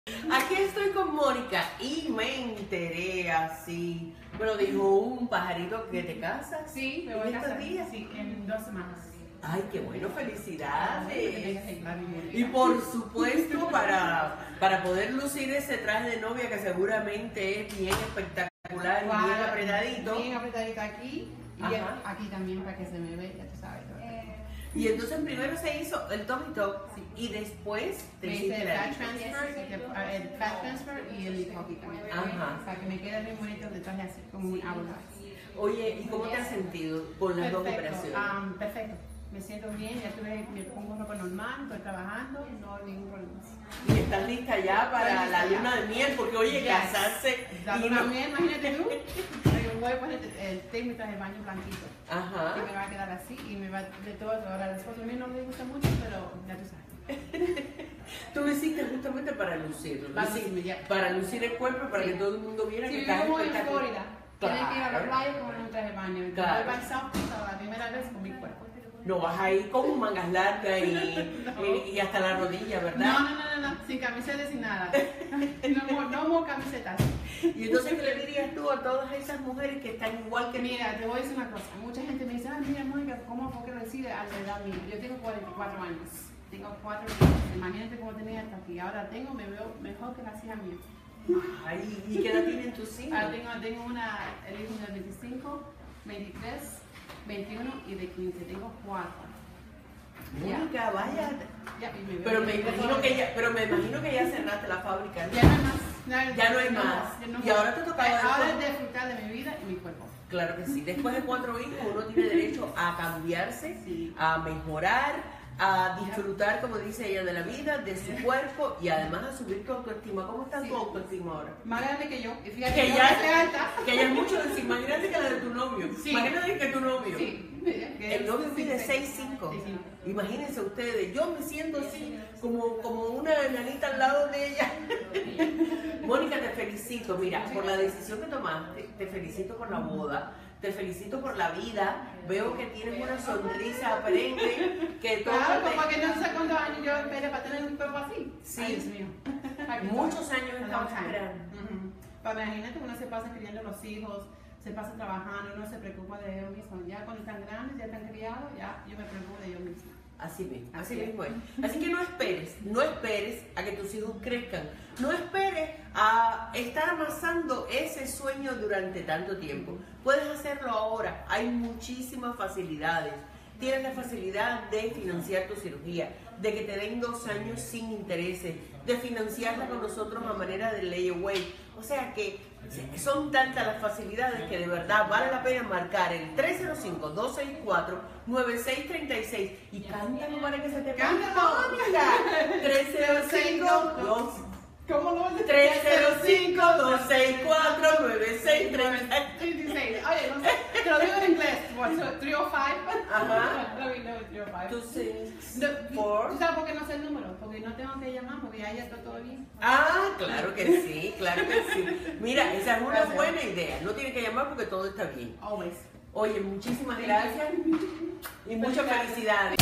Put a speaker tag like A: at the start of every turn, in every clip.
A: Aquí estoy con Mónica y me enteré así. Bueno, dijo un pajarito que te casas.
B: Sí, me voy a casar.
A: Días.
B: Sí, en 2 semanas.
A: Ay, qué bueno, felicidades.
B: Y
A: Y por supuesto, para poder lucir ese traje de novia que seguramente es bien espectacular y bien apretadito.
B: Bien apretadito aquí y
A: Ajá.
B: aquí también para que se me vea, tú sabes.
A: Y entonces primero se hizo el tummy tuck y después te
B: Me
A: hiciste
B: hice el
A: la
B: fat transfer y el liposuction también.
A: Ajá.
B: O sea, que me queda bien bonito el traje así como un hourglass.
A: Oye, ¿y cómo te has sentido con las dos operaciones?
B: Perfecto. Me siento bien, me pongo ropa normal, estoy trabajando, no hay ningún problema.
A: Y estás lista ya para la luna de miel, porque oye, casarse.
B: La
A: y
B: luna
A: no-
B: de miel, imagínate tú. Voy a poner el té mientras el baño blanquito.
A: Ajá.
B: Que me va a quedar así y me va de todo. Ahora, las fotos mías no me gusta mucho, pero ya tú sabes.
A: Tú lo hiciste justamente para lucirlo,
B: Para
A: ¿no?
B: lucirme, ya.
A: Para lucir el cuerpo, para
B: Sí.
A: que todo el mundo viera
B: Si
A: que estás
B: vivimos en
A: espectacular.
B: Florida, tienes que ir a la
A: Claro.
B: playa con un traje de baño. Y
A: Claro.
B: voy para South Coast la primera vez con mi cuerpo.
A: No vas a ir con mangas largas y hasta la rodilla, ¿verdad?
B: No, sin camiseta, sin nada. No more camisetas.
A: Y entonces, ¿qué le dirías tú a todas esas mujeres que están igual que
B: Mira, te voy a decir una cosa. Mucha gente me dice, mira, Mónica, ¿cómo fue que lo decide a la edad mía? Yo tengo 44 años. Tengo 4 hijos. Imagínate cómo tenía hasta aquí. Ahora me veo mejor que las hijas mías.
A: Ay, ¿y qué edad tienen tus hijos?
B: Ahora tengo el hijo de 25, 23, 21 y de 15. Tengo 4.
A: Mónica, vaya.
B: Ya, y me veo
A: Pero me
B: bien.
A: imagino que ya cerraste la fábrica, ¿no?
B: Ya no hay más.
A: Ya no hay más. Y ahora te tocaba
B: Ahora
A: después.
B: es disfrutar de mi vida y mi cuerpo.
A: Claro que sí. Después de 4 hijos, uno tiene derecho a cambiarse, a mejorar, a disfrutar, como dice ella, de la vida, de su cuerpo y además a subir tu autoestima. ¿Cómo está tu autoestima ahora?
B: Más grande que yo. Y fíjate
A: Que
B: yo
A: ya
B: soy alta.
A: que ya es mucho decir, más grande que la de tu novio.
B: Sí.
A: Más grande que tu novio.
B: Sí.
A: El novio mide 6'5". Imagínense ustedes, yo me siento así, como una enanita al lado de ella. Mónica, te felicito, mira, por la decisión que tomaste, te felicito por la boda, te felicito por la vida, veo que tienes una sonrisa perenne, que todo
B: Claro,
A: te-
B: como que no sé cuántos años yo esperé para tener un cuerpo así.
A: Sí.
B: Ay, Dios mío.
A: Muchos años estamos esperando.
B: Pero imagínate, uno se pasa criando los hijos, se pasa trabajando, uno se preocupa de ellos mismos. Ya cuando están grandes, ya están criados, ya yo me preocupo de ellos mismos.
A: Así mismo es. Así que no esperes a que tus hijos crezcan, no esperes a estar amasando ese sueño durante tanto tiempo. Puedes hacerlo ahora, hay muchísimas facilidades. Tienes la facilidad de financiar tu cirugía, de que te den 2 años sin intereses, de financiarla con nosotros a manera de layaway. O sea que son tantas las facilidades que de verdad vale la pena marcar el 305-264-9636 y cántalo para que se te pase.
B: ¡Cántalo!
A: 305-264-9636.
B: ¿Cómo lo vas a
A: 305-264-9636.
B: Oye, no sé, te lo digo en inglés. What, so 305?
A: Ajá.
B: Let me know 305.
A: 264.
B: ¿Tú sabes por qué no sé el número? Porque no tengo que llamar, porque ya está todo bien.
A: Ah, claro que sí, claro que sí. Mira, esa es una buena idea. No tiene que llamar porque todo está bien.
B: Always.
A: Oye, muchísimas gracias y muchas felicidades.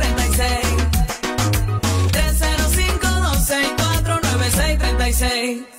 C: 305-264-9636. 305-264-9636.